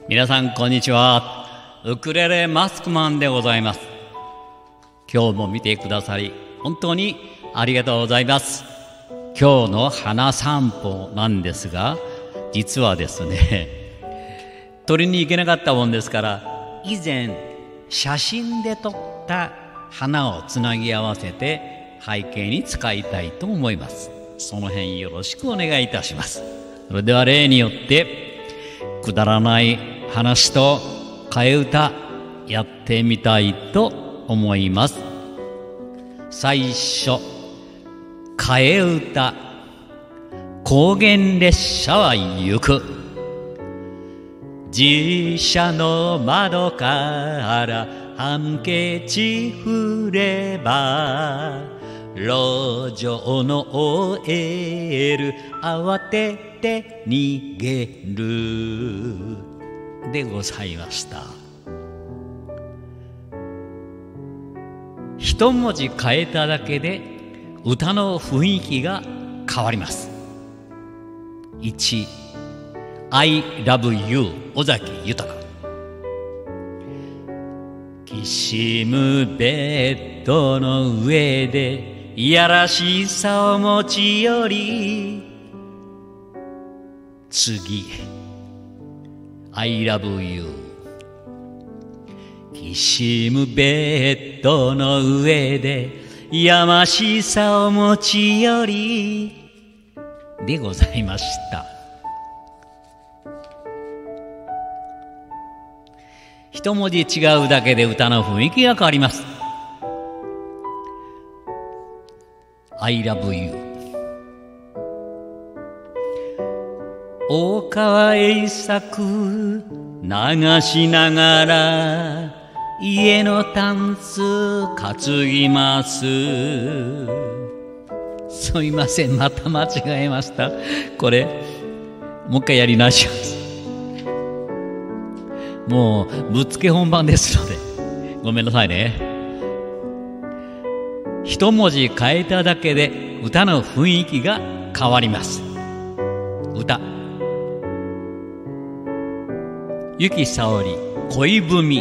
皆さんこんにちは。ウクレレマスクマンでございます。今日も見てくださり本当にありがとうございます。今日の花散歩なんですが、実はですね取りに行けなかったもんですから、以前写真で撮った花をつなぎ合わせて背景に使いたいと思います。その辺よろしくお願いいたします。それでは例によってくだらない話と替え歌やってみたいと思います。最初、替え歌。高原列車は行く。自車の窓からハンケチ振れば、路上の OL 慌てて逃げるでございました。一文字変えただけで歌の雰囲気が変わります。1、I love you 尾崎豊。きしむベッドの上でいやらしさを持ち寄り、次 I love you。 きしむベッドの上でやましさを持ち寄りでございました。一文字違うだけで歌の雰囲気が変わります。I love you。 大川栄作流しながら家のタンス担ぎます。すいません、また間違えました。これもう一回やり直します。もうぶっつけ本番ですのでごめんなさいね。一文字変えただけで歌の雰囲気が変わります。歌。由紀さおり恋文。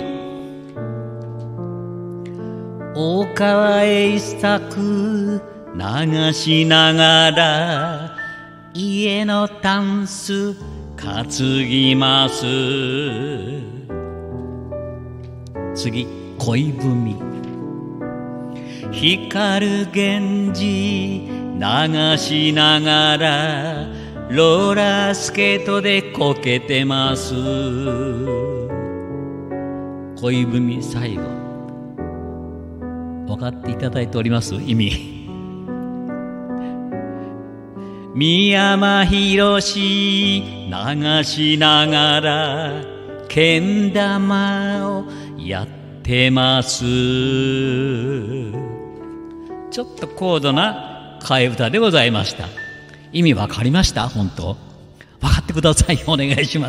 大川栄作流しながら家のタンス担ぎます。次、恋文。光る源氏流しながらローラースケートでこけてます。恋文最後分かっていただいております？意味。三山ひろし流しながらけん玉をやってます。ちょっと高度な替え歌でございました。意味わかりました？本当？分かってください。お願いします。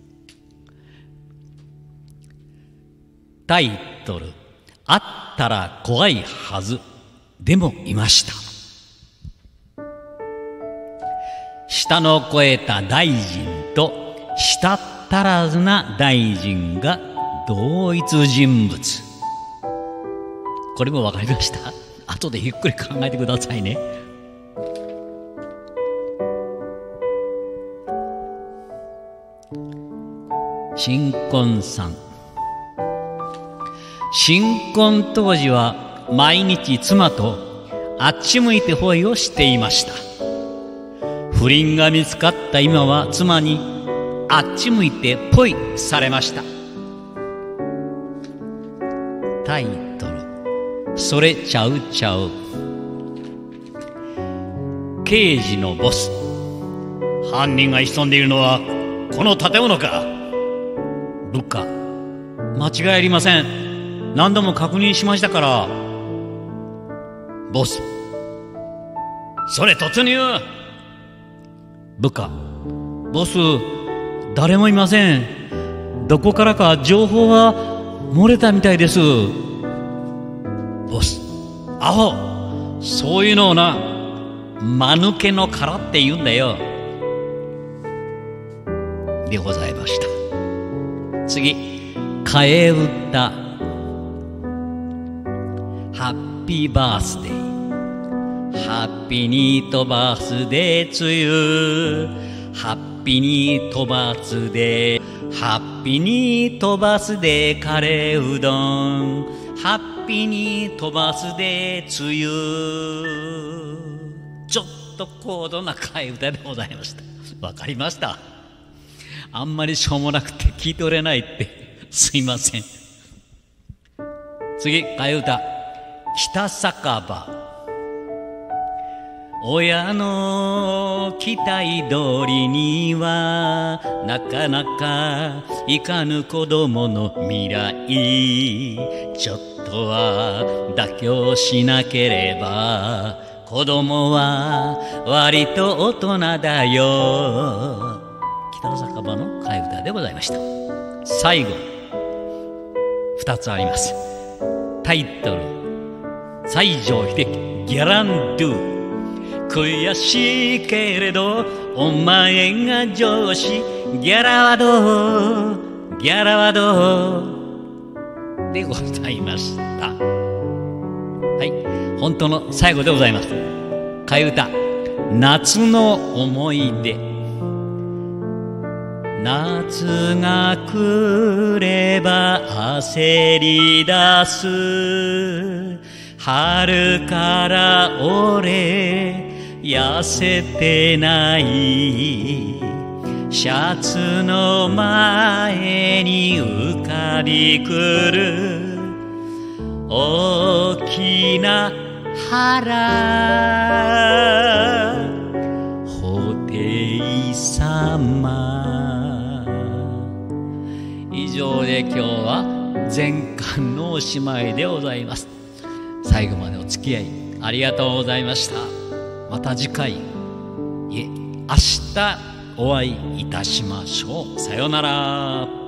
タイトル、あったら怖いはずでもいました。舌の肥えた大臣と舌足らずな大臣が同一人物。これも分かりました？後でゆっくり考えてくださいね。新婚さん。新婚当時は毎日妻とあっち向いてホイをしていました。不倫が見つかった今は妻にあっち向いてポイされました。タイトル、それちゃうちゃう。刑事のボス。犯人が潜んでいるのはこの建物か。部下、間違いありません。何度も確認しましたから。ボス、それ突入。部下、ボス、誰もいません。どこからか情報が漏れたみたいです。ボス、アホ、そういうのをな、間抜けの殻って言うんだよ。でございました。 次、替え歌。ハッピーバースデー。ハッピーニートバースデーツユー。ハッピーニートバースデー。ハッピーニートバースデーカレーうどん。ハッピーニートバースデーツユー。ちょっと高度な替え歌でございました。わかりました？あんまりしょうもなくて聞い取れないってすいません。次、替え歌。北酒場。親の期待通りにはなかなかいかぬ子供の未来、ちょっとは妥協しなければ子供は割と大人だよ。北の酒場の替え歌でございました。最後2つあります。タイトル、西城秀樹ギャランドゥ。悔しいけれどお前が上司、ギャラはどう、ギャラはどうでございました。はい、本当の最後でございます。替え歌、夏の思い出。夏が来れば焦り出す、春から俺痩せてない、シャツの前に浮かびくる大きな腹、布袋様。以上で今日は全巻のおしまいでございます。最後までお付き合いありがとうございました。また次回、いえ明日お会いいたしましょう。さようなら。